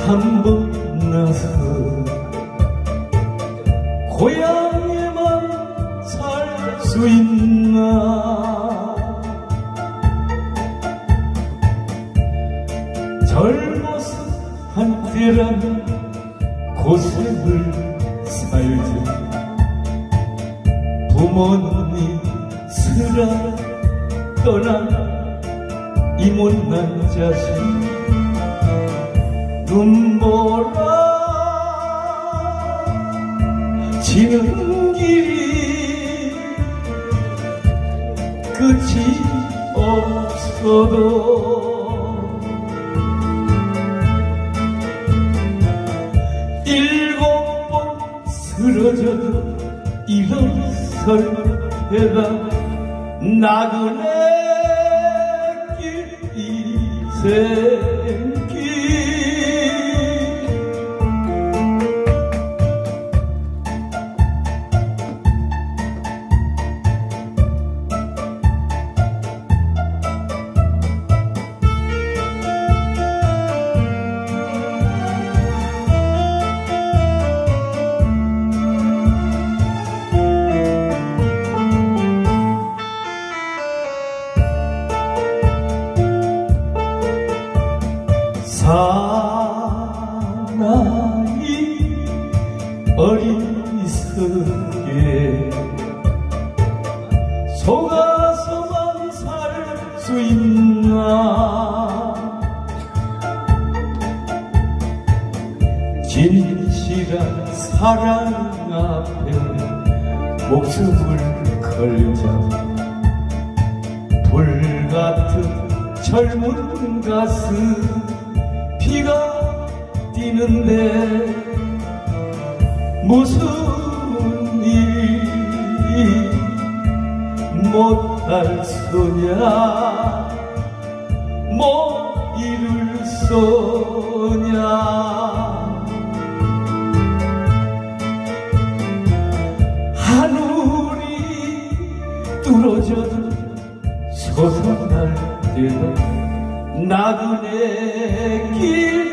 한 번 나서 고향에만 살 수 있나. 젊어서 한때라는 고생을 살자. 부모님 쓰라 떠난 이 못난 자식 눈보라 지는 길이 끝이 없어도 7번 쓰러져도 일어설 때가 나그네 길 인생길. 사나이 어리석게 속아서만 살 수 있나. 진실한 사랑 앞에 목숨을 걸자. 불같은 젊은 가슴 피가 뛰는데 무슨 일이 못할 소냐 못 이룰 소냐. 하늘이 뚫어져도 솟아날 때도 나그네 길